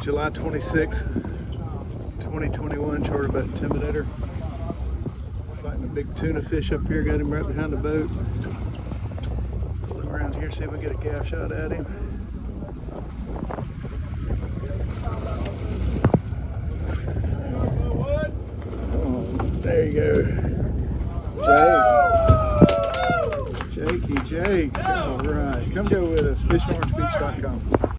July 26, 2021, Charterboat Intimidator. Fighting a big tuna fish up here, got him right behind the boat. Pull him around here, see if we can get a gaff shot at him. Oh, there you go. Jakey Jake. All right, come go with us, fishorangebeach.com.